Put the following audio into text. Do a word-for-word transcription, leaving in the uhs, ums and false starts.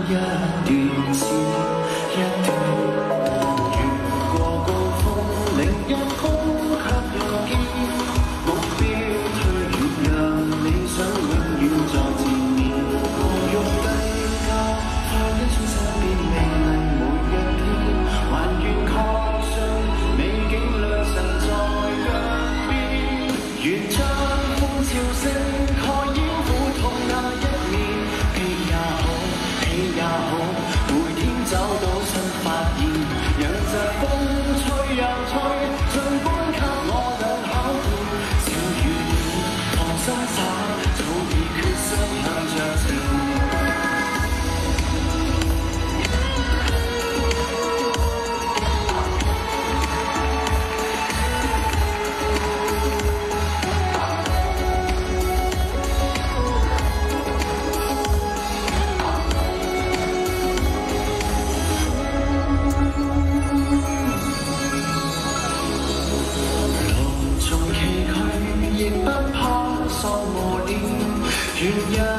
一段線，一段越過高峰，另一空卻又見目標退遠，讓理想永遠在前面。無欲計較，快一轉身變美麗每一天，還願確信美景良辰在腳邊，願將風潮盛蓋掩苦痛那一面。悲也好，喜也好，每天找到新發現，讓疾風吹呀吹，盡管給我倆考驗。小雨點，放心灑，早已決心向着前。亦不怕喪磨練，願